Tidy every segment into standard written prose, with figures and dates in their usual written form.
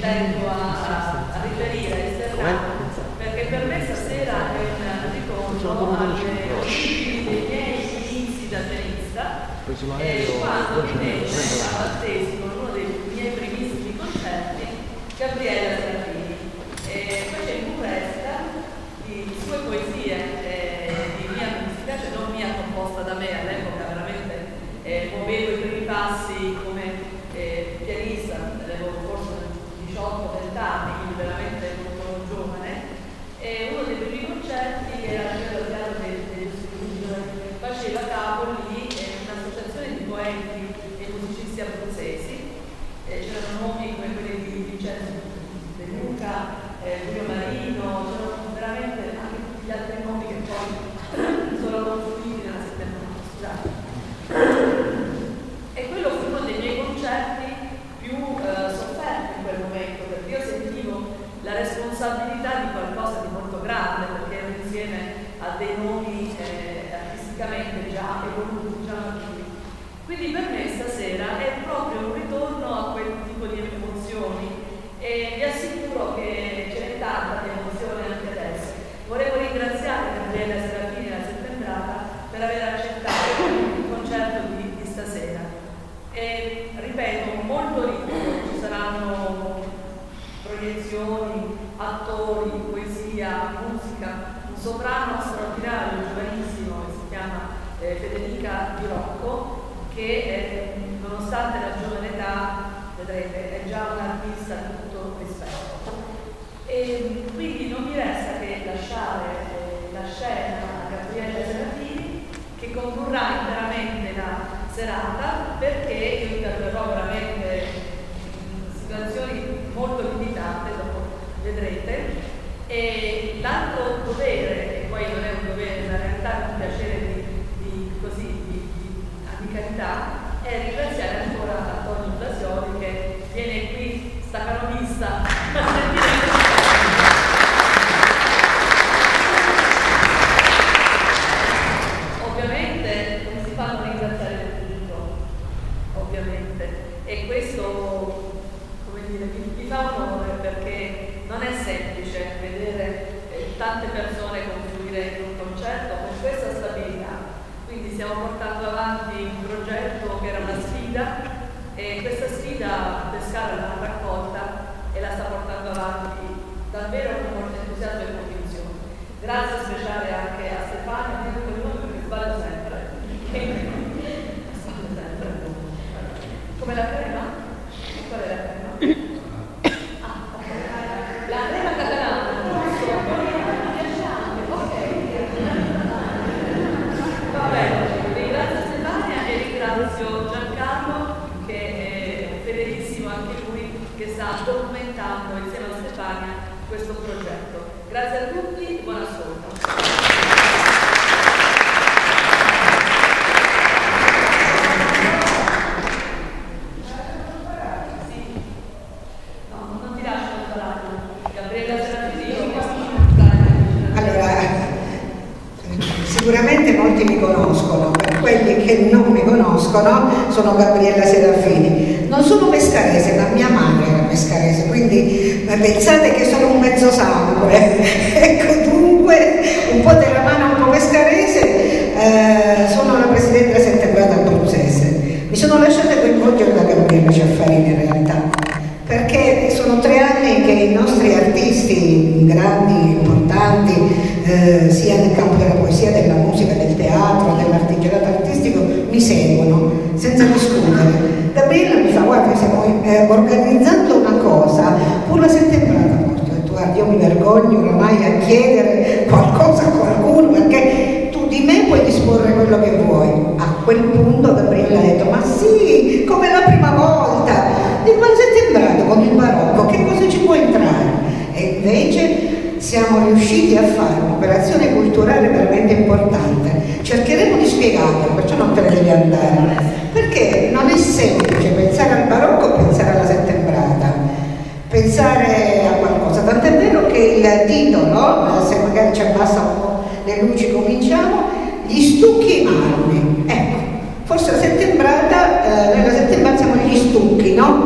tengo a riferire, a esternare, perché per me stasera è un ricordo dei miei inizi da tenista, quando venne a Battesimo, uno dei miei primissimi concerti, Gabriella Serafini. Fece in Burresta di sue poesie di mia, mi spiace, non mia composta da me, all'epoca veramente muovevo i primi passi come pianista, avevo forse 18-20 anni, quindi veramente molto giovane. Uno dei primi concerti era quello degli studi, faceva capo lì un'associazione di poeti e musicisti abruzzesi, c'erano nomi come quelli di Vincenzo De Luca, Giulio Marino, c'erano veramente anche tutti gli altri nomi che poi sono confluiti nella settimana, scusate. E quello fu uno dei miei concerti più sofferti in quel momento, perché io sentivo la responsabilità di qualcosa di molto grande, perché ero insieme a dei nomi artisticamente già evoluti, già maturi. Quindi per me stasera è proprio un ritorno a quel tipo di emozioni e vi assicuro che ce n'è tanta di emozione anche adesso. Volevo ringraziare Gabriella Serafini e la Settembrata per aver accettato il concerto di stasera. E ripeto, molto ricco, ci saranno proiezioni, attori, poesia, musica, un soprano straordinario, giovanissimo, che si chiama Federica Di Rocco, che nonostante la giovane età, vedrete, è già un'artista di tutto rispetto. E quindi non mi resta che lasciare la scena a Gabriella Serafini, che condurrà interamente la serata, perché io interverrò veramente in situazioni molto limitate, dopo vedrete. E l'altro dovere, e poi non è un dovere, in realtà è un piacere di amicalità, è ringraziare ancora Antonio Blasioli, che viene qui, sta canonista, a sentire. Ovviamente non si fa non ringraziare il pubblico, ovviamente, e questo, come dire, mi fa onore, perché non è semplice vedere tante persone confluire in un concerto con questa stabilità. Quindi stiamo portando avanti un progetto che era una sfida, e questa sfida Pescara l'ha raccolta e la sta portando avanti davvero con molto entusiasmo e convinzione. Grazie speciale anche a Stefania, dico il nome perché sbaglio sempre. Sbaglio sempre. Come la crema? Qual è la crema? Ah, ok. La crema catalana, giusto? Ok. Va bene, ringrazio Stefania e ringrazio Giancarlo, che è fedelissimo anche lui, che sta documentando insieme a Stefania questo progetto. Grazie a tutti, buon ascolto. Sicuramente molti mi conoscono, per quelli che non mi conoscono sono Gabriella Serafini. Non sono pescarese, ma mia madre era pescarese, quindi pensate che sono un mezzo sangue. Ecco, dunque, un po' della mano, un po' pescarese, sono la presidente della Settembrata abruzzese. Mi sono lasciata coinvolgere da Gabriella Serafini in realtà, perché sono 3 anni che i nostri artisti grandi, importanti, sia nel campo della poesia, della musica, del teatro, dell'artigianato artistico, mi seguono senza discutere. Gabriella mi fa: guarda, stiamo organizzando una cosa, pur la Settembrata. Ho detto: guarda, io mi vergogno oramai a chiedere qualcosa a qualcuno, perché tu di me puoi disporre quello che vuoi. A quel punto Gabriella ha detto: ma sì, come la prima volta, dico, ma Settembrata con il barocco, che cosa ci può entrare? E invece siamo riusciti a fare un'operazione culturale veramente importante. Cercheremo di spiegarlo, perciò non te ne devi andare, perché non è semplice pensare al barocco, pensare alla Settembrata, pensare a qualcosa, tant'è vero che il titolo, se magari ci abbassa un po' le luci, cominciamo, gli stucchi e i marmi. Ecco, forse la Settembrata, nella Settembrata siamo gli stucchi, no?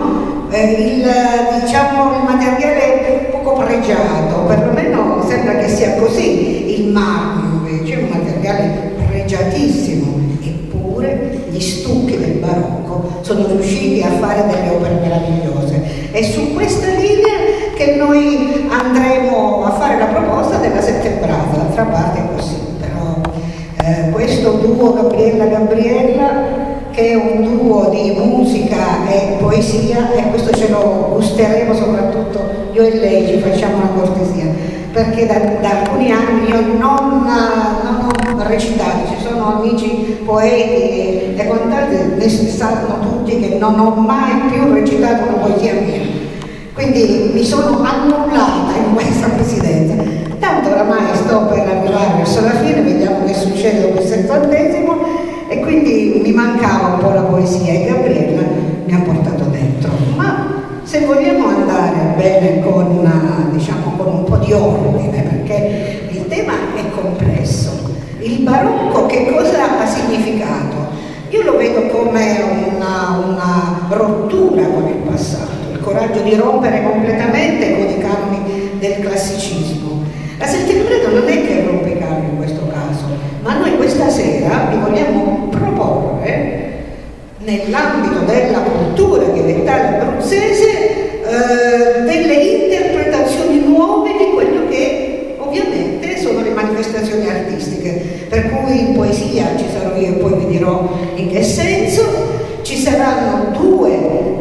diciamo, il materiale poco pregiato, perlomeno sembra che sia così. Il marmo invece è un materiale pregiatissimo, eppure gli stucchi del barocco sono riusciti a fare delle opere meravigliose. È su questa linea che noi andremo a fare la proposta della settembrata, d'altra parte è così, però questo duo Gabriella, che è un duo di musica e poesia, e questo ce lo gusteremo soprattutto io e lei, ci facciamo una cortesia, perché da alcuni anni io non ho recitato, ci sono amici poeti e quant'altro, sanno tutti che non ho mai più recitato una poesia mia. Quindi mi sono annullata in questa presidenza. Tanto oramai sto per arrivare verso la fine, vediamo che succede dopo il 70°, e quindi mi mancava un po' la poesia e Gabriella mi ha portato dentro. Ma se vogliamo andare bene con, diciamo, con un po' di ordine, perché il tema è complesso. Il barocco che cosa ha significato? Io lo vedo come una rottura con il passato. Coraggio di rompere completamente con i canoni del classicismo. La settimana non è che rompe i canoni in questo caso, ma noi questa sera vi vogliamo proporre, nell'ambito della cultura dialettale abruzzese, delle interpretazioni nuove di quello che ovviamente sono le manifestazioni artistiche, per cui in poesia ci sarò io e poi vi dirò in che senso. Ci saranno due,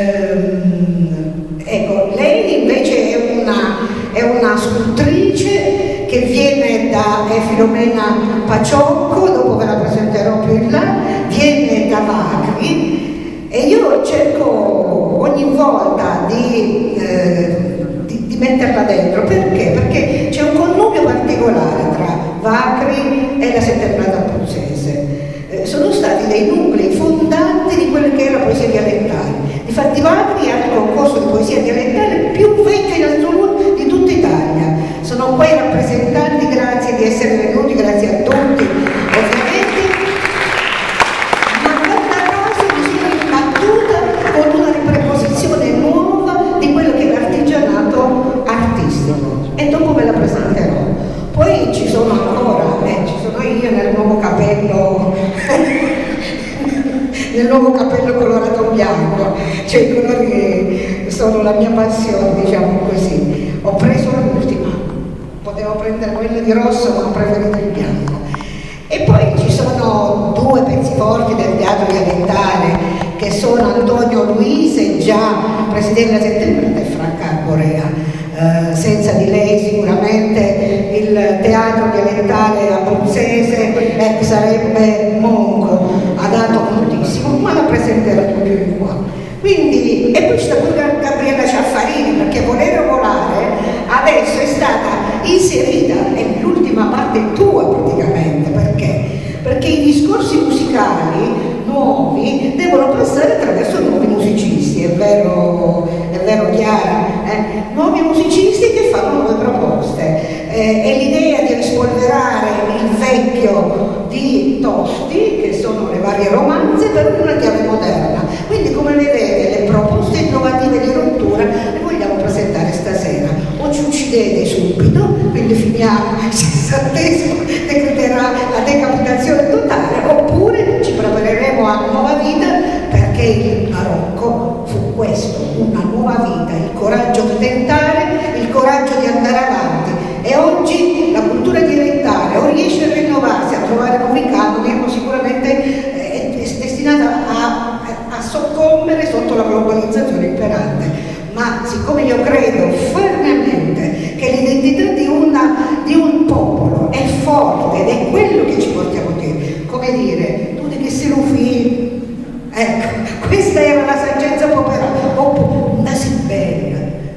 ecco, lei invece è una scrittrice che viene da Filomena Paciocco, dopo ve la presenterò più in là, viene da Vacri, e io cerco ogni volta di metterla dentro. Perché? Perché c'è un connubio particolare tra Vacri e la settembrata abruzzese. Sono stati dei nuclei fondanti di quella che è la poesia dialettale. Difatti Vacri ha il concorso di poesia dialettale più vecchio in assoluto di tutta Italia. Sono quei rappresentanti, grazie di essere venuti, grazie a tutti ovviamente, ma guarda caso mi sono imbattuta con una riproposizione nuova di quello che è l'artigianato artistico, e dopo ve la presenterò. Poi ci sono ancora, ci sono io nel nuovo capello nel nuovo capello colorato bianco, cioè i colori che sono la mia passione, diciamo così. Ho preso l'ultima, potevo prendere quella di rosso, ma ho preferito il bianco. E poi ci sono due pezzi forti del teatro dialettale, che sono Antonio Luise, già presidente della settembrata, e Franca Arborea. Senza di lei sicuramente il teatro dialettale abruzzese sarebbe monco, ha dato moltissimo, ma la presenterò più in qua. Quindi, e poi c'è pure Gabriella Ciaffarini, perché Volere Volare adesso è stata inserita, è l'ultima parte tua praticamente. Perché? Perché i discorsi musicali nuovi devono passare attraverso nuovi musicisti, è vero Chiara? Nuovi musicisti che fanno nuove proposte, e l'idea di rispolverare il vecchio di Tosti, che sono le varie romanze, per una chiave moderna. Quindi, come vedete, le proposte innovative di rottura le vogliamo presentare stasera. O ci uccidete subito, quindi finiamo il 60°, decreterà la decapitazione totale, oppure ci prepareremo a nuova vita, perché il barocco fu questo, una nuova vita, il coraggio di tentare, il coraggio di andare avanti. E oggi la cultura dialettale o riesce a rinnovarsi, a trovare nuovi canoni, o sicuramente è destinata a soccombere sotto la globalizzazione imperante. Ma siccome io credo fermamente che l'identità di un popolo è forte ed è quello che ci portiamo dietro, come dire, tu di che sei un figlio? Ecco, questa era la saggezza popolare, una si bella,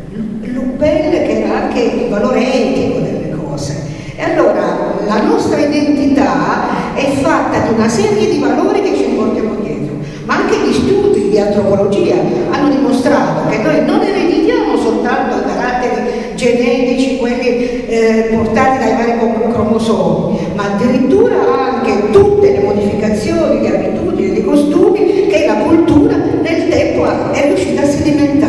bella che era anche il valore etico delle cose. E allora la nostra identità è fatta di una serie di valori che ci portiamo dietro, ma anche gli studi di antropologia hanno dimostrato che noi non ereditiamo soltanto i caratteri genetici, quelli portati dai vari cromosomi, ma addirittura anche tutte le modificazioni di abitudini e di costumi che la cultura nel tempo è riuscita a sedimentare.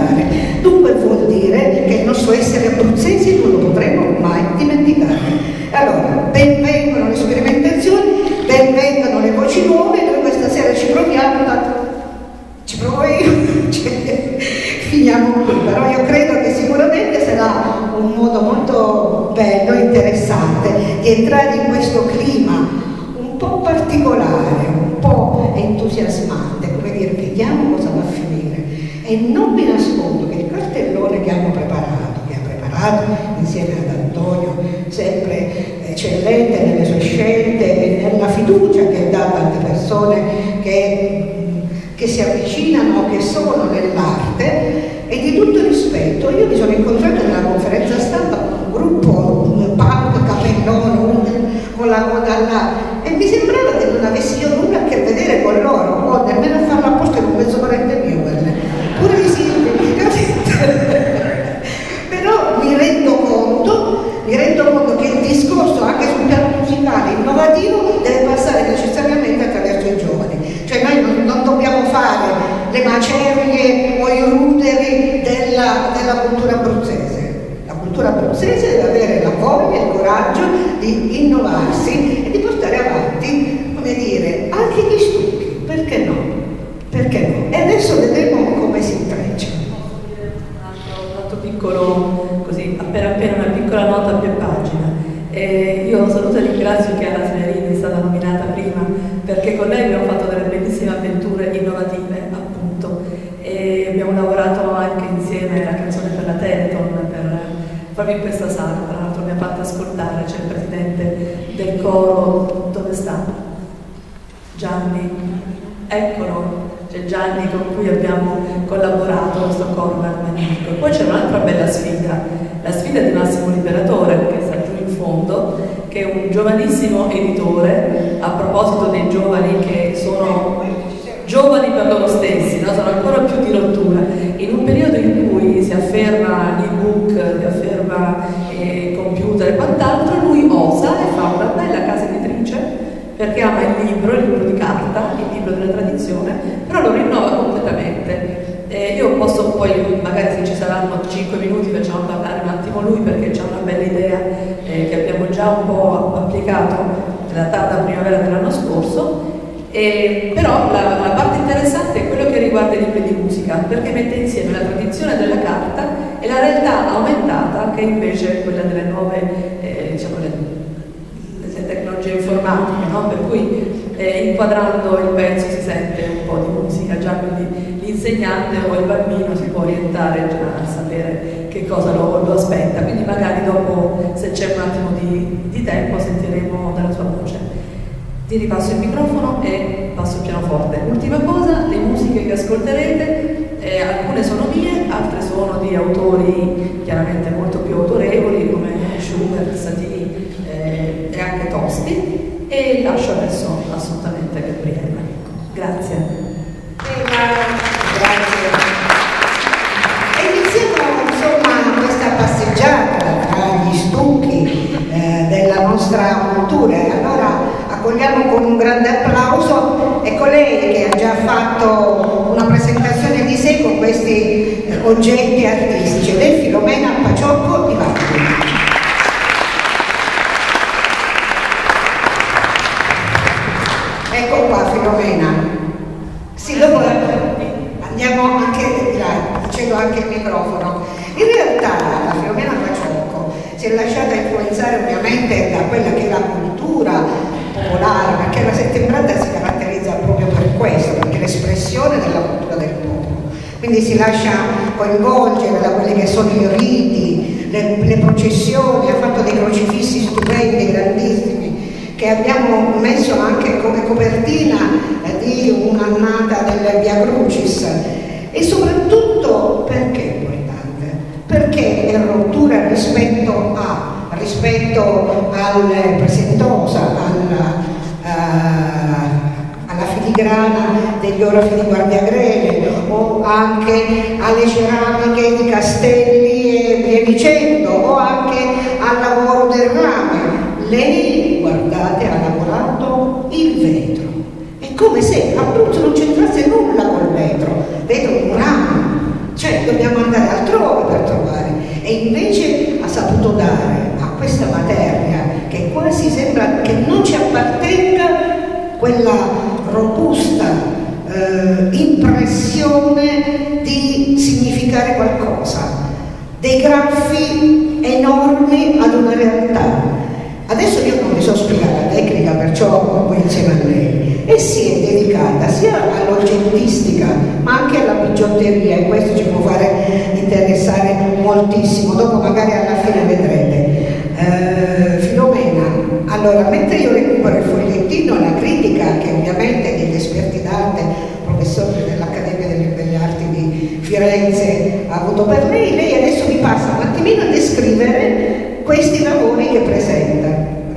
di entrare in questo clima un po' particolare, un po' entusiasmante, come dire, vediamo cosa va a finire. E non vi nascondo che il cartellone che ha preparato insieme ad Antonio, sempre eccellente nelle sue scelte e nella fiducia che dà a tante persone che si avvicinano, che sono nell'arte, e di tutto rispetto. Io mi sono incontrata nella conferenza stampa con un gruppo, un punk, capellone, con la coda là, e mi sembrava che non avessi io nulla a che vedere con loro, nemmeno a farlo apposta con un mezzo parente mio, pure i simili, capite? Però mi rendo conto che il discorso anche sul piano musicale innovativo deve passare necessariamente attraverso i giovani. Cioè noi non dobbiamo fare le macerie o i ruderi della cultura abruzzese. La cultura abruzzese deve avere la voglia e il coraggio di innovarsi e di portare avanti, come dire, anche gli stucchi. Perché no? Perché no? E adesso vedremo come si intreccia. Un altro piccolo, così, appena una piccola nota a più pagina. Io saluto e ringrazio Chiara Smerini, è stata nominata prima, perché con lei abbiamo fatto delle bellissime avventure innovative, appunto, e abbiamo lavorato anche insieme alla canzone per la Teleton, proprio in questa sala. Tra l'altro mi ha fatto ascoltare, c'è il presidente del coro, dove sta? Gianni, eccolo. C'è Gianni con cui abbiamo collaborato, questo coro magnifico. Poi c'è un'altra bella sfida, la sfida di Massimo Liberatore, che sta giù in fondo, che è un giovanissimo editore, a proposito dei giovani che sono giovani per loro stessi, no? Sono ancora più di rottura. In un periodo in cui si afferma l'ebook, si afferma il computer e quant'altro, lui osa e fa una bella casa editrice, perché ama il libro di carta, il libro della tradizione, però lo rinnova completamente. Io posso poi, magari se ci saranno 5 minuti, facciamo parlare un attimo lui, perché c'è una bella idea che abbiamo già un po' applicato nella tarda primavera dell'anno scorso, però la parte interessante è quello che riguarda i libri di musica, perché mette insieme la tradizione della carta e la realtà aumentata, che invece è quella delle nuove, diciamo, le tecnologie informatiche, no? Per cui inquadrando il pezzo si sente un po' di musica già, quindi l'insegnante o il bambino si può orientare già a sapere che cosa lo aspetta, quindi magari dopo, se c'è un attimo di tempo, sentiremo dalla sua voce. Ti ripasso il microfono e passo il pianoforte. Ultima cosa, le musiche che ascolterete, alcune sono mie, altre sono di autori chiaramente molto più autorevoli come Schubert, Satie e anche Tosti, e lascio adesso assolutamente Gabriella. Grazie. Grazie. E iniziamo insomma questa passeggiata tra gli stucchi della nostra cultura. Allora accogliamo con un grande applauso e colei che ha già fatto una presentazione di sé con questi oggetti artistici, ed è Filomena Paciocco di Varchi. Ecco qua Filomena. Sì, dopo andiamo anche di là, cedo anche il microfono. In realtà la Filomena Paciocco si è lasciata influenzare ovviamente da quella che è la cultura popolare, perché la settembrata si caratterizza proprio per questo, perché è l'espressione della cultura del popolo. Quindi si lascia coinvolgere da quelli che sono i riti, le processioni, ha fatto dei crocifissi stupendi, grandissimi, che abbiamo messo anche come copertina di un'annata del Via Crucis. E soprattutto perché è importante? Perché è rottura rispetto al presentosa, alla filigrana degli orafi di Guardiagrele, o anche alle ceramiche di Castelli e via dicendo, o anche al lavoro del rame. Lei, guardate, ha lavorato il vetro. È come se Abruzzo non c'entrasse nulla col vetro un ramo, cioè dobbiamo andare altrove per trovare. E invece ha saputo dare a questa materia, che quasi sembra che non ci appartenga, quella robusta impressione di significare qualcosa, dei graffi enormi ad una realtà. Adesso io non mi so spiegare la tecnica, perciò poi insieme a lei, e si è dedicata sia all'oggettistica ma anche alla bigiotteria, e questo ci può fare interessare moltissimo, dopo magari alla fine vedrete. Filomena, allora mentre io recupero il fogliettino, la critica che ovviamente degli esperti d'arte, professore dell'Accademia delle Belle Arti di Firenze ha avuto per lei adesso mi passa un attimino a descrivere questi lavori che presenta.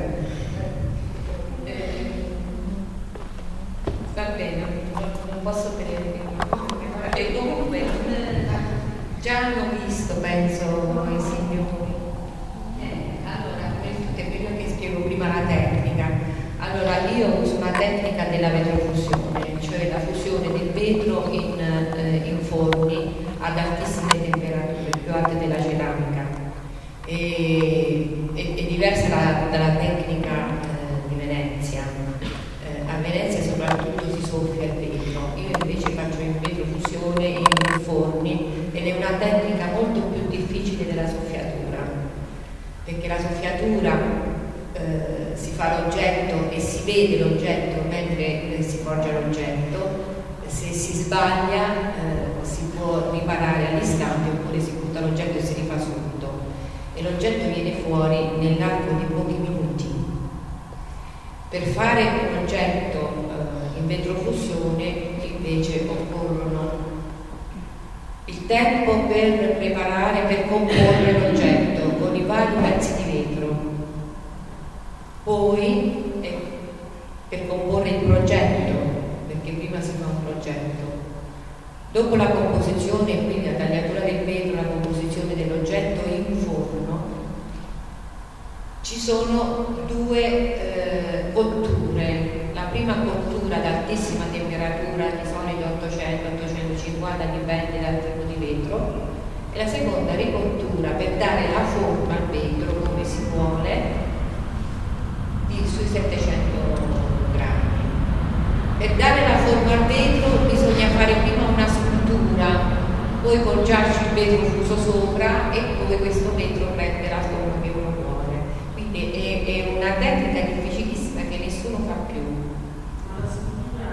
Va bene, non posso tenere. E comunque già hanno visto, penso, i signori. Allora, questo è quello che spiego prima, la tecnica. Allora, io uso una tecnica della vetrofusione, cioè la fusione del vetro in forni ad altissime temperature, più alte della ceramica. È diversa dalla tecnica di Venezia. A Venezia soprattutto si soffia il vetro, io invece faccio in vetrofusione in forni, ed è una tecnica molto più difficile della soffiatura, perché la soffiatura si fa l'oggetto e si vede l'oggetto mentre si forgia l'oggetto. Se si sbaglia si può riparare all'istante, oppure si butta l'oggetto e si rifà subito, e l'oggetto viene fuori nell'arco di pochi minuti. Per fare un oggetto in vetrofusione invece occorrono il tempo per preparare, per comporre l'oggetto con i vari pezzi di vetro, poi per comporre il progetto, perché prima si fa un progetto, dopo la composizione, quindi la tagliatura del vetro, la composizione dell'oggetto in forno, ci sono due cotture. La prima cottura ad altissima temperatura, di solito 800-850, dipende dal tipo di vetro, e la seconda ricottura per dare la forma al vetro come si vuole, sui 700 grammi. Per dare la forma al vetro bisogna fare prima una scultura, poi poggiarci il vetro fuso sopra e poi questo vetro prende la forma che uno vuole. Quindi è una tecnica difficilissima che nessuno fa più. Ma la scultura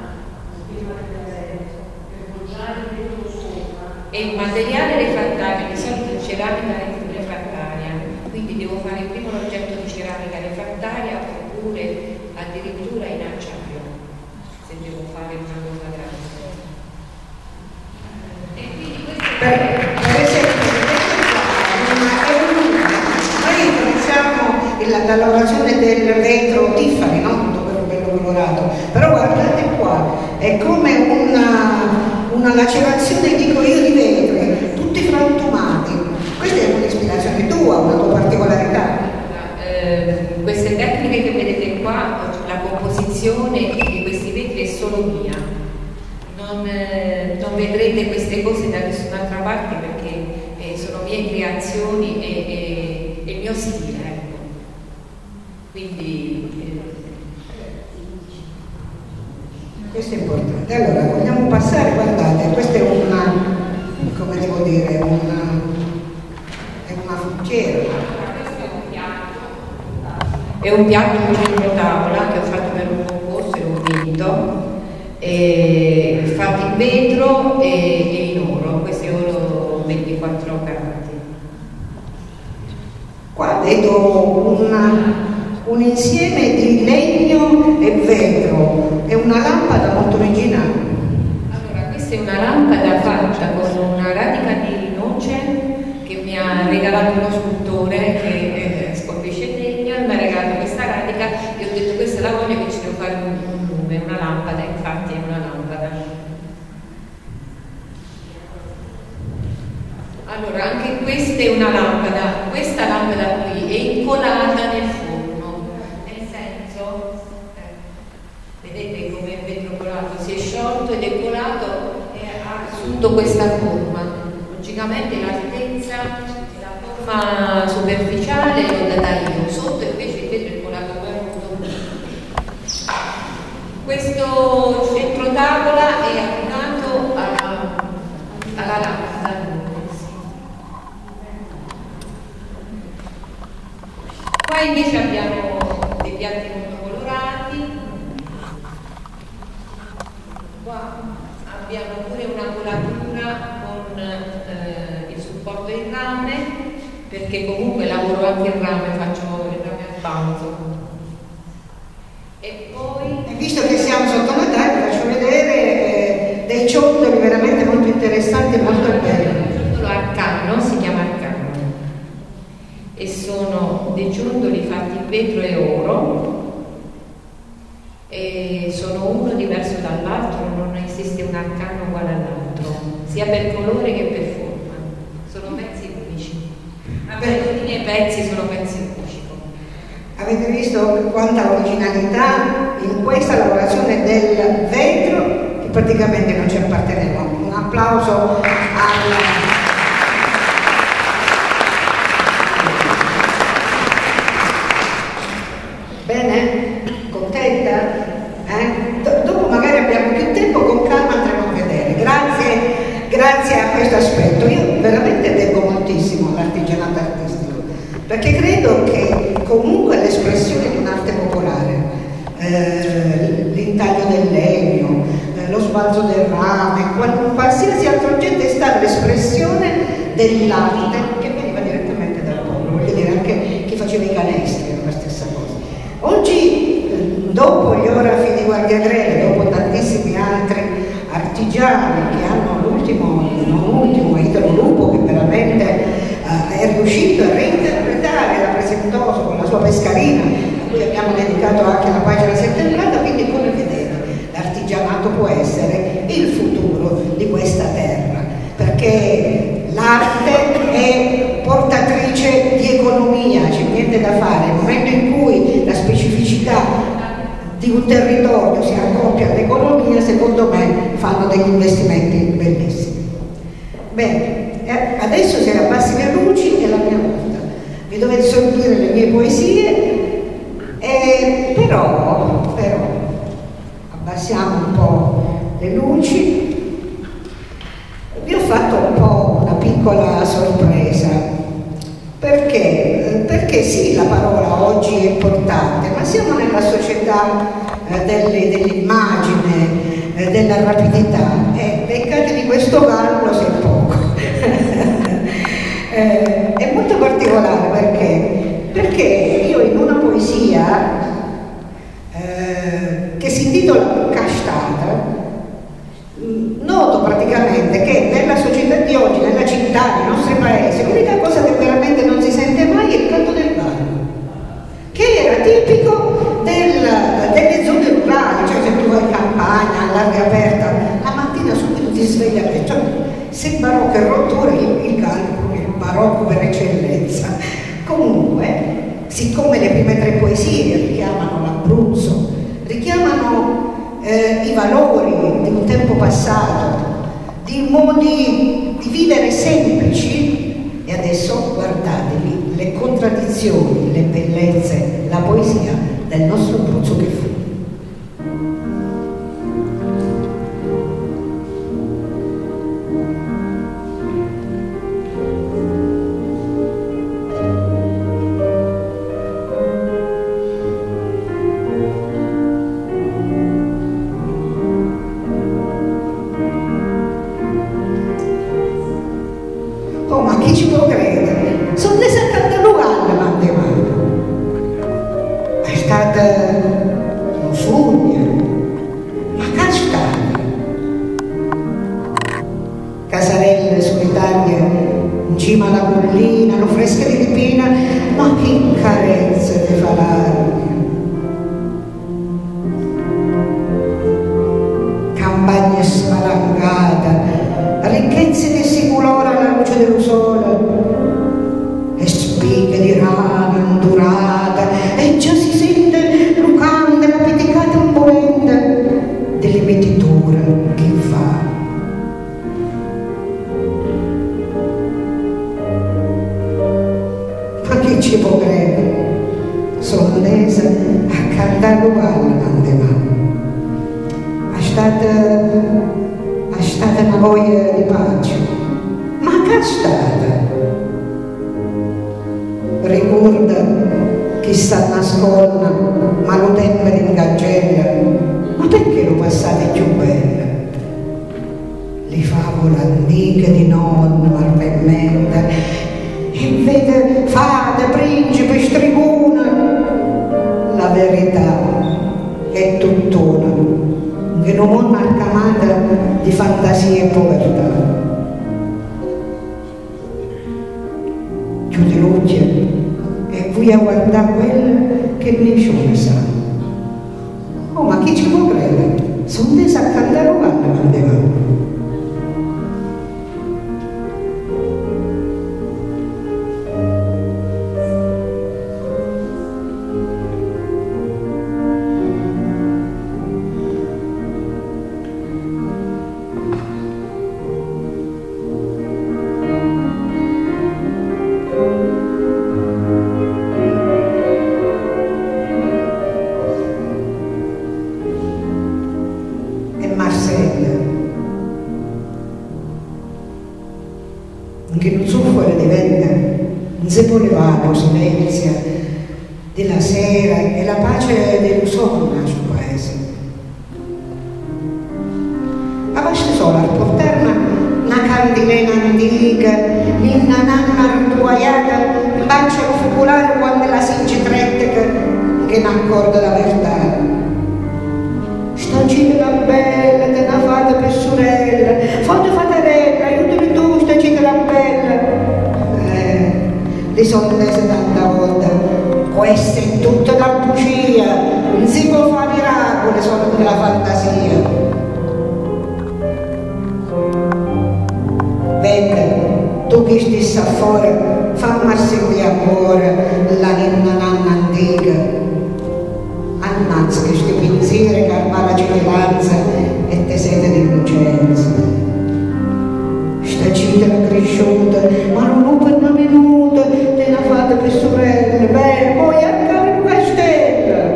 per poggiare il vetro sopra È un materiale refrattario, di solito in ceramica refrattaria, quindi devo fare prima l'oggetto di ceramica refrattaria, oppure addirittura in acciaio, se devo fare una cosa grande. E quindi questo Per esempio, noi utilizziamo la lavorazione del vetro Tiffany, no? Tutto quello bello colorato, però guardate qua, è come una lacerazione, dico io, di vetri, tutti frantumati. Questa è un'ispirazione tua, una tua particolarità. Queste tecniche che vedete qua, la composizione di questi vetri è solo mia, non vedrete queste cose da nessun'altra parte, perché sono mie creazioni e il mio stile, ecco. Quindi questo è importante. Allora vogliamo passare, guardate, questa è una, come devo dire, è una fuggiera. È un piatto di centro tavola che ho fatto per un concorso e l'ho vinto, fatto in vetro e in oro. Questo è oro 24 carati. Qua vedo un insieme di legno e vetro, è una lampada molto originale. Allora, questa è una lampada fatta con una radica di noce che mi ha regalato uno scultore che scolpisce il legno, e mi ha regalato questa radica e ho detto questa la voglio, che ci devo fare un nome, una lampada, infatti è una lampada. Allora, anche questa è una lampada, questa lampada qui è incolata nel forno, nel senso, vedete come è vetro colato, si è sciolto ed è colato e ha assunto questa forma. Logicamente l'altezza e la forma superficiale l'ho data io, sotto invece il vetro è colato molto. Questo centro tavola è abbinato alla lampada. Qua invece abbiamo la cura con il supporto in rame, perché comunque lavoro anche in rame, faccio il rame a banco. E poi, visto che siamo sotto Natale, faccio vedere dei ciondoli veramente molto interessanti e molto belli. Il ciondolo arcano si chiama arcano e sono dei ciondoli fatti in vetro e oro, e sono uno diverso dall'altro, non esiste un arcano uguale all'altro, sia per colore che per forma, sono pezzi unici. Anche tutti i miei pezzi sono pezzi unici. Avete visto quanta originalità in questa lavorazione del vetro che praticamente non ci apparteneva. Un applauso alla... Bene? Contenta? Dopo magari abbiamo più tempo, con calma andremo a vedere. Grazie a questo aspetto. Io veramente devo moltissimo all'artigianato artistico, perché credo che comunque l'espressione di un'arte popolare, l'intaglio del legno, lo sbalzo del rame, qualsiasi altro oggetto è stata l'espressione dell'arte che veniva direttamente dal popolo. Voglio dire, anche chi faceva i canestri era la stessa cosa. Oggi, dopo gli orafi di Guardia Grele, dopo tantissimi altri artigiani che hanno non ultimo Italo Lupo, che veramente è riuscito a reinterpretare la Presentoso con la sua pescarina, a cui abbiamo dedicato anche la pagina settembrata. Quindi, come vedete, l'artigianato può essere il futuro di questa terra, perché l'arte è portatrice di economia, c'è niente da fare. Nel momento in cui la specificità di un territorio si accoppia all'economia, secondo me fanno degli investimenti bellissimi. Bene, adesso se abbassi le luci è la mia volta, vi dovete sentire le mie poesie, però abbassiamo un po' le luci. Vi ho fatto un po' una piccola sorpresa, perché sì, la parola oggi è importante, ma siamo nella società dell'immagine, della rapidità, e beccate di questo gallo sei poco. È molto particolare perché io in una poesia che si intitola Castata noto praticamente che nella società di oggi, nella città, nei nostri paesi, l'unica cosa che veramente non si sente mai è il canto del gallo, che era tipico delle zone rurali. Cioè, se tu vai in campagna, all'aria aperta, la mattina subito ti sveglia, cioè, se barocco è rottura, il gallo è il barocco per eccellenza. Comunque, siccome le prime tre poesie richiamano l'Abruzzo, richiamano i valori di un tempo passato, di modi di vivere semplici, e adesso guardatevi le contraddizioni, le bellezze, la poesia del nostro Abruzzo che fu. Casarelle solitarie in cima alla collina, lo fresche di Ripina, ma che carezze di falarmi. Campagne spalancate, ricchezze che si colora alla luce dello sole, e spighe di rana indurata, e già si sente lucante la piticata imponente delle mettiture che fa. Ma chi ci può credere? Sono andesa a cantare uguale tante mani. È stata una voglia di pace, ma che è stata? Ricorda chi sta nascosta, ma lo tempo di ingagella, ma perché lo passate più bella? Li fa favola antica di nonno marvellmente, e vede fate, principe, stribuna. La verità è tutt'una, che non ho una camata di fantasia e povertà. Chiude l'occhio e vuoi a guardare quello che nessuno sa. Oh, ma chi ci può credere? Sono tesa a cantare quando credevamo. Che non so fuori di venga, non si può levare il silenzio della sera e la pace dello sonno nel suo paese. Ma basta solo a portarmi una candilena antica, l'inna nanna artuaiata, un bacio focolare quando la sinci trette che non accorda la verità. Sta cita la bella, te ne fate per sorella, fate fatarella, aiutami tu, sta cita la bella. Le sono rese tanta volta, questa è tutta da bugia, non si può fare miracoli, sono della fantasia. Vede, tu che stai sta fuori, fammi sentire ancora la ninna nanna antica. Annanzi che sti pensieri calma la cittadinanza e te sete di innocenza. Sta cita cresciuta, ma non ho per una minuta, te ne fate per sorelle, beh, poi anche in castella.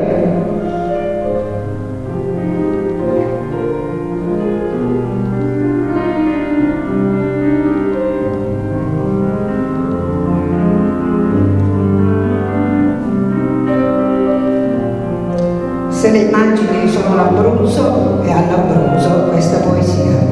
Se le immagini sono l'Abruzzo, e all'Abruzzo questa poesia.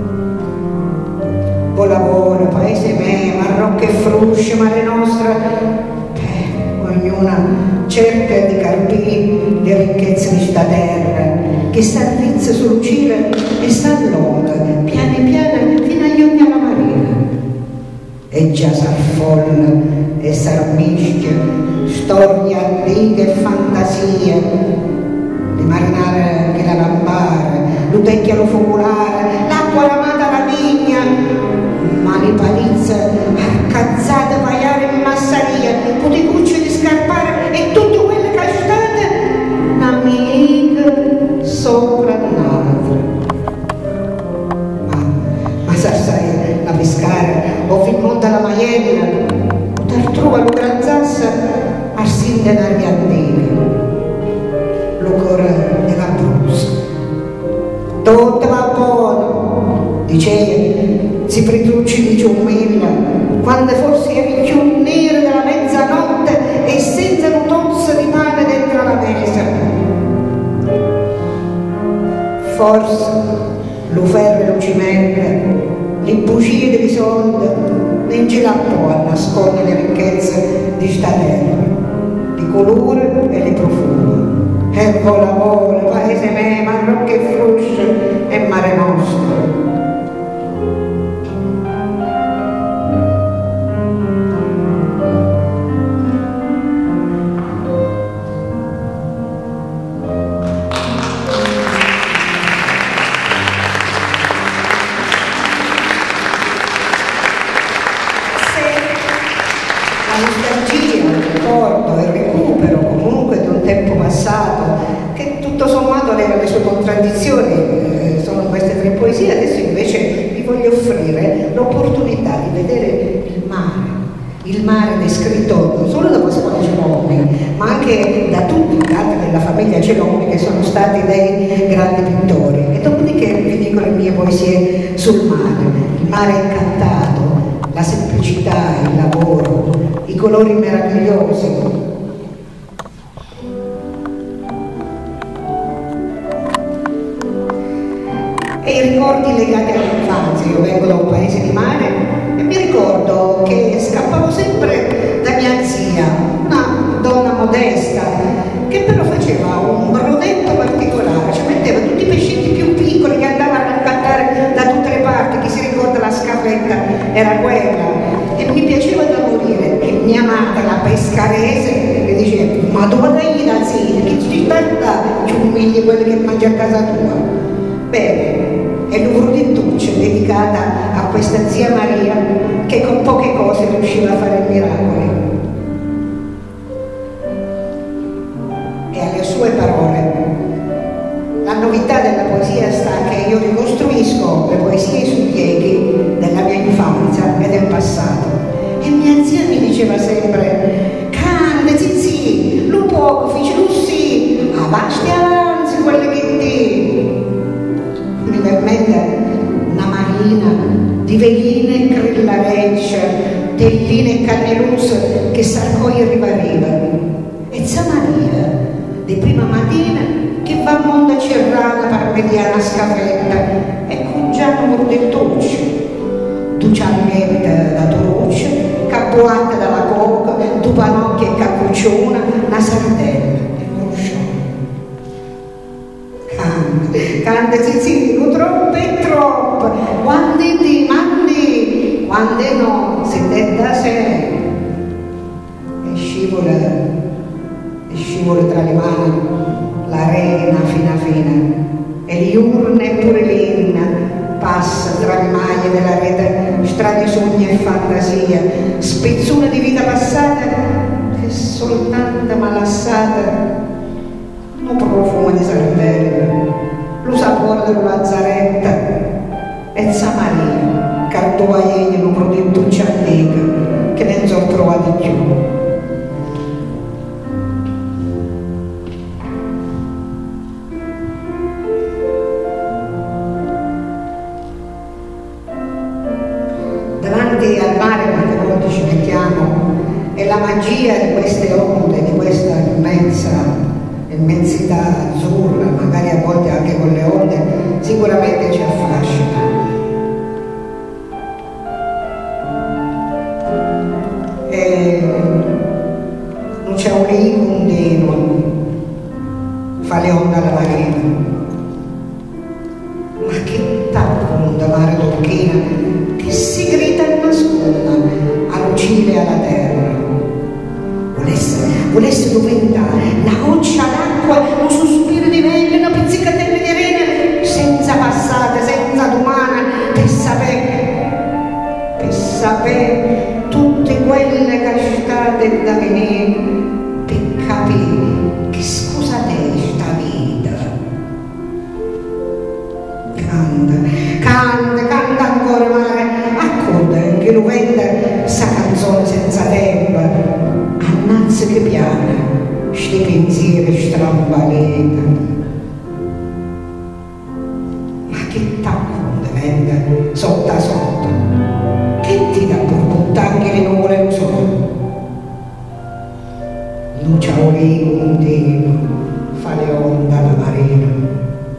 Buon lavoro, paese me, Marrocco e Fruscia, mare nostra, ognuna cerca di carpire le ricchezze di sta terra, che sta drizza sul cielo e sta all'onda, piane piane fino agli ogni alla marina. E già s'affolla e s'armischia, storia antica e fantasia, le marinare che la lampare, l'utecchia lo focolare, l'acqua lamata la vigna, mani palizza, arcazzate, paiare in massaria, puticucce di scarpare e tutte quelle castate, un'amica sopra l'altra. Ma sassai la pescare, o fin monta la maiella, o tartrua lo granzassa, a sindenari antica, lo cuore dell'Abruzzo. Tutto va buono, diceva, si pritrucci di giumella, quando forse eri più nero della mezzanotte e senza un tozzo di pane dentro la mesa. Forse lo ferro e lo cimento, le bugie dei soldi, non ce la può a nascondere le ricchezze di sta terra, di colore e di profumo. Ecco l'amore, paese me, Marrocco e Fruscia e mare nostro. Che tutto sommato aveva le sue contraddizioni, sono queste tre poesie. Adesso invece vi voglio offrire l'opportunità di vedere il mare descritto non solo da Pasquale Celoni, ma anche da tutti gli altri della famiglia Celoni che sono stati dei grandi pittori. E dopodiché vi dico le mie poesie sul il mare incantato, la semplicità, il lavoro, i colori meravigliosi. E i ricordi legati all'infanzia. infanzia, io vengo da un paese di mare e mi ricordo che scappavo sempre da mia zia, una donna modesta, che però faceva un brodetto particolare, ci metteva tutti i pescetti più piccoli che andavano a raccattare da tutte le parti, chi si ricorda la scafetta era quella, e mi piaceva da morire, e mia madre, la pescarese, mi diceva, ma dove dai da zia, che ci sta ci umili quelli che mangi a casa tua? Bene, è l'uvrodettuccia dedicata a questa zia Maria che con poche cose riusciva a fare miracoli. E alle sue parole, la novità della poesia sta che io ricostruisco le poesie sui pieghi della mia infanzia e del passato. E mia zia mi diceva sempre, cande, zizi, lo poco, fici lussi, avanti avanti, quelle che ti... Mi permette una marina di veline e grillareccia, telline e canneluzze che s'arcoia e riva. E zia Maria, di prima mattina, che va a Monte Cerrana per mediare la scafetta e con Gianni Mordettucci, tu cianghette da Toruccia, capoatta dalla coca, tu panocchia e cappucciona, una sardella e bruscione. Canta zizi, troppo e troppo, quando ti mandi, quando no, si detta sé. E scivola tra le mani l'arena fina e gli urne pure l'inna passa tra le maglie della rete, strani sogni e fantasia, spezzone di vita passata che soltanto malassata un profumo di sardella, lo sapore della lazzaretta e Maria, cardova egli un prodotto antico che ne sono trovati più. Davanti al mare quante volte ci mettiamo e la magia di queste onde, di questa immensità azzurra, magari a volte anche con le onde, sicuramente ci affascina. E non c'è un continuo, fa le onde alla marina. Ma che tappunta mare d'occhina, che si grida e nasconda all'ucile e alla terra. Volesse diventare una goccia d'acqua, un sospiro di vento, una pizzicatella di arena, senza passate, senza domani, per sapere tutte quelle castate da venire, per capire che scusa te sta vita. Canta ancora mare, accorda che lo vende sta canzone senza tempo, annanzi che piana, sti pensieri strambalita. Ma che t'accorda vende sotto a sotto, che ti dà per buttare le nuvole lo sole? Luce aurico continuo, fa le onde alla marina.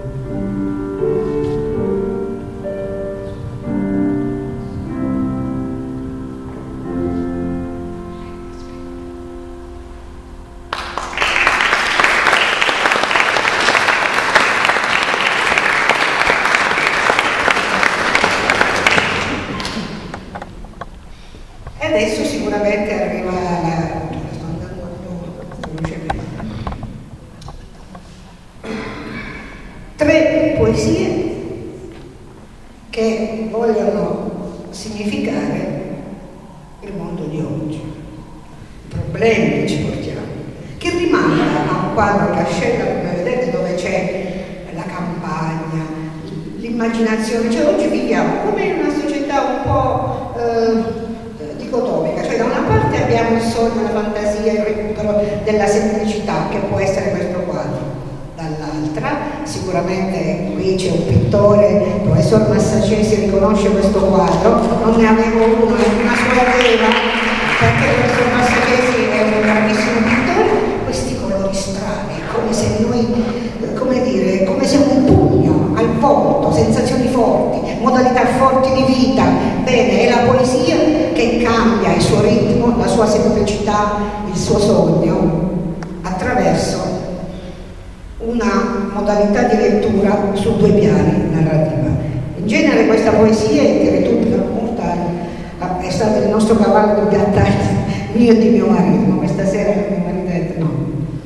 Adesso sicuramente arriva tre poesie che vogliono significare il mondo di oggi, i problemi che ci portiamo, che rimanda a un quadro cascella, come vedete, dove c'è la campagna, l'immaginazione, cioè oggi viviamo come in una società un po' dicotomica, cioè da una parte abbiamo il sogno, la fantasia, il recupero della semplicità che può essere questo quadro, dall'altra sicuramente qui c'è un pittore, il professor Massacesi riconosce questo quadro, non ne avevo uno, una sua idea, perché il professor Massacesi è un grandissimo pittore, questi colori strani, come se noi, come dire, come se un pugno al volto, sensazioni forti. forti, modalità forti di vita. Bene, è la poesia che cambia il suo ritmo, la sua semplicità, il suo sogno, attraverso una modalità di lettura su due piani narrativa. In genere questa poesia, il Retubito mortale, è stato il nostro cavallo di battaglia mio e di mio marito, ma questa sera mio marito ha detto no,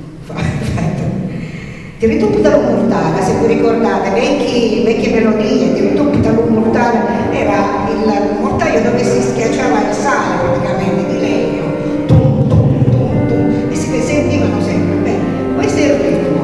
di Retubito mortale, se vi ricordate, vecchie melodie, di Retubito mortale era il mortaio dove si schiacciava il sale praticamente di legno, tum, tum, tum, tum, e si sentivano sempre. Bene, questo è il ritmo.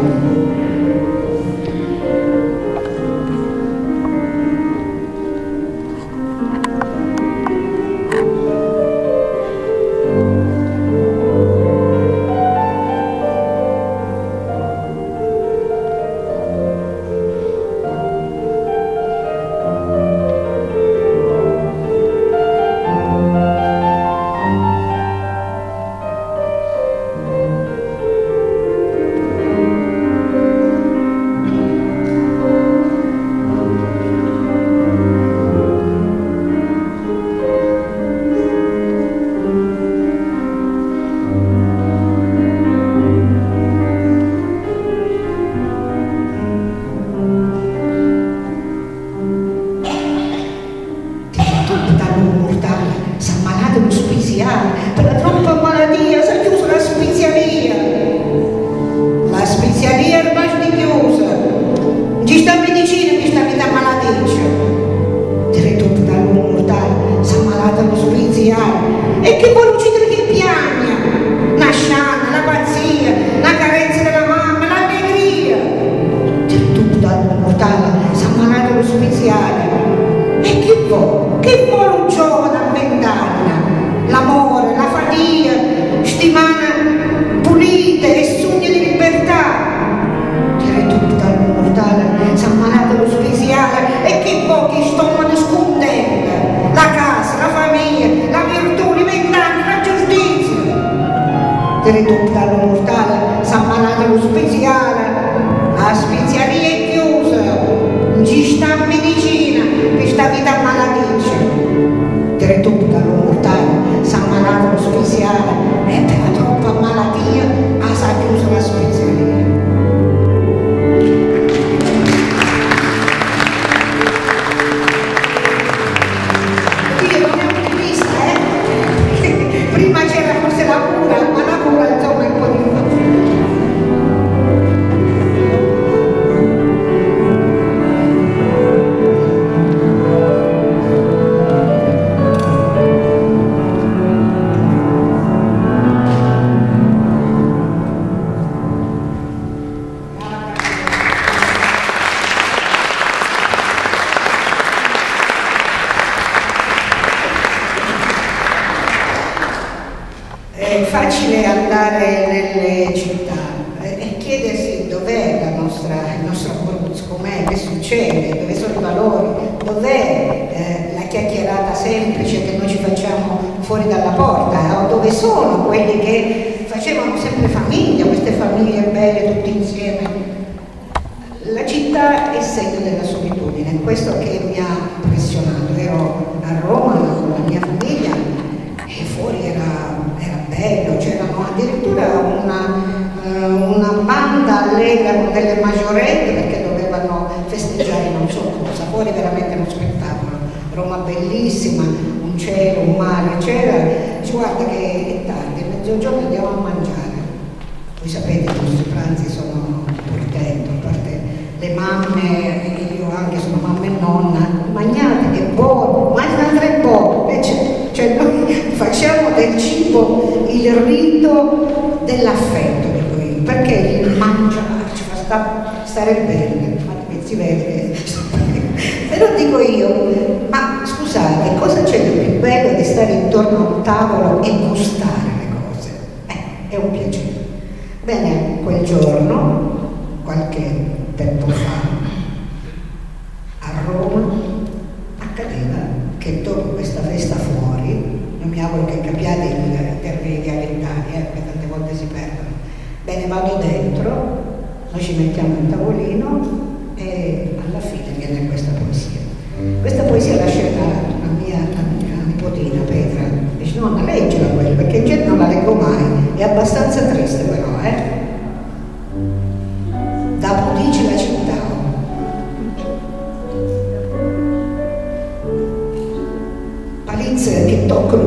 Il rito dell'affetto, dico io, perché il mangiare ci fa stare bene, infatti si vede però dico io, ma scusate, cosa c'è di più bello di stare intorno a un tavolo e gustare le cose? È un piacere. Bene, quel giorno, qualche tempo fa, a Roma accadeva che dopo questa festa fuori, non mi auguro che capiate i termini dialettali, perché tante volte si perdono. Bene, vado dentro, noi ci mettiamo il tavolino e alla fine viene questa poesia.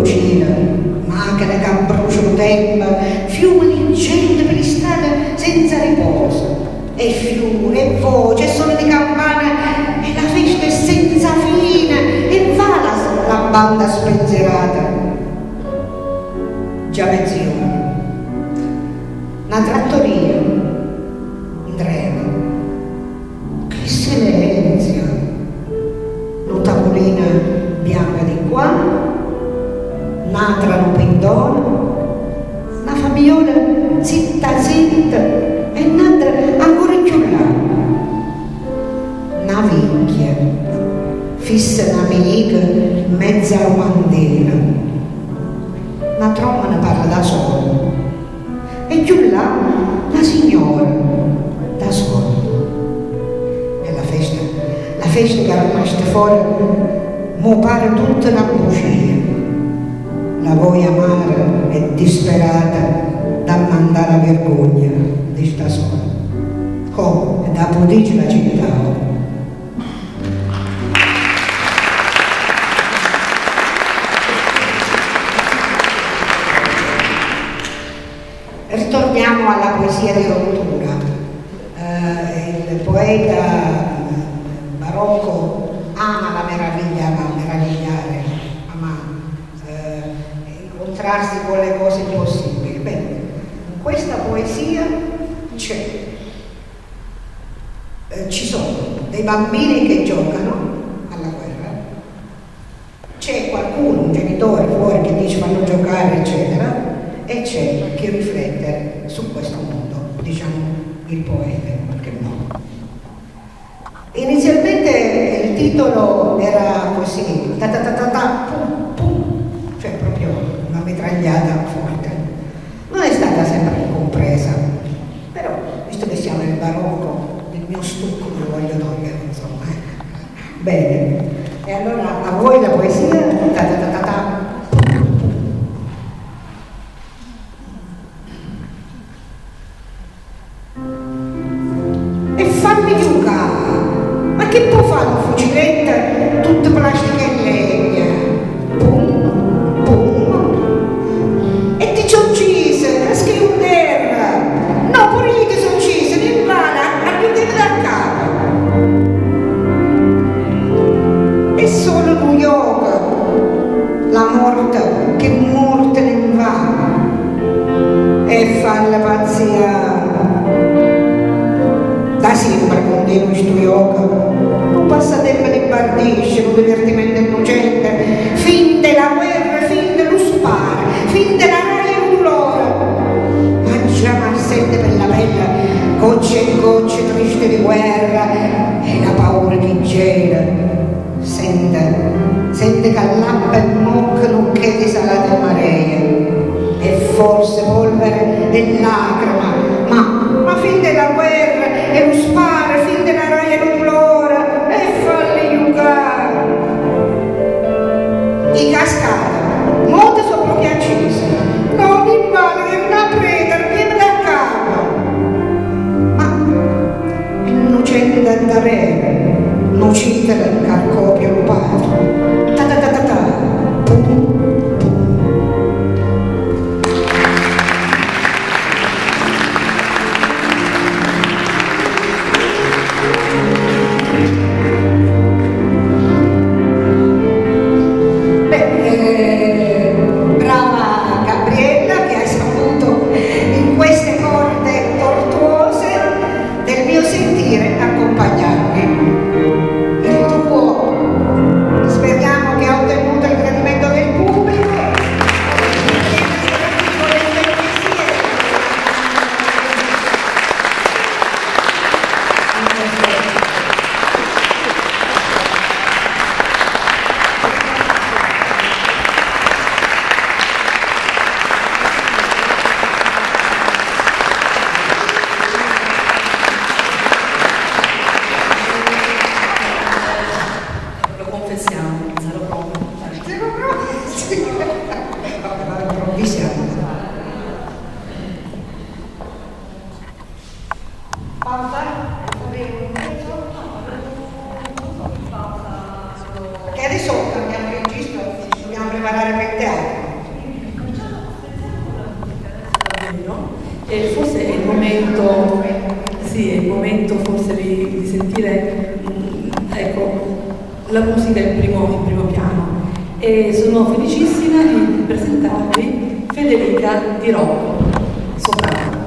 lucida, macchine che bruciano tempo, fiumi di gente per le strade senza riposo, e fiumi, e voci, e suoni di campana, e la festa è senza fine, e va la banda spensierata. Già mezz'ora, una trattoria, un treno, che silenzio, una tavolina bianca di qua, un'altra un pindone, una famigliola zitta zitta e un'altra ancora più là, una vecchia, fissa un'amica in mezzo alla mandela, una tromba ne parla da sola, e più là la signora da sola. E la festa che era rimasta fuori mo pare tutta una bugia, la voglia amara e disperata da mandare a vergogna di sta sola, come da prodigio la città. Ritorniamo alla poesia di rottura. Il poeta barocco ama la meraviglia, ama meravigliare, ama incontrarsi con le cose impossibili. Bene, in questa poesia ci sono dei bambini che giocano alla guerra, c'è qualcuno, un genitore fuori che dice fanno giocare eccetera, e c'è chi riflette su questo mondo, diciamo il poeta in qualche modo. Inizialmente il titolo era così, ta ta ta ta ta, pum pum, cioè proprio una mitragliata forte. Non è stata sempre compresa, però visto che siamo nel barocco, il mio stucco lo voglio togliere, insomma. Bene, e allora a voi la poesia, ta ta ta ta ta. Ma che può fare un fuciletta tutte plastiche e legna? Pum, pum. E ti ci uccise, caschi in terra. No, pure io ti sono uccise, mi vada a chiudere dal capo. E solo New York, la morte, che morte ne va. E fa la pazzia. Da sempre continua questo yoga, un passatempo di bardisce, un divertimento innocente, fin della guerra, fin dello sparo, fin della raia e dolore. Mangia marsette per la pelle, gocce e gocce triste di guerra, e la paura che gela. Sente che all'acqua e moccano che di salate maree, e forse polvere e lacrima, ma fin della guerra e lo sparo, fin della raia e dolore, e falli giocare. I cascati, molte sono proprio accese, non mi vale che una preta viene da capo, ma innocente da re, non uccidere il copio lo padre, ta ta ta ta ta, pum. la musica in primo piano. E sono felicissima di presentarvi Federica Di Rocco, soprano.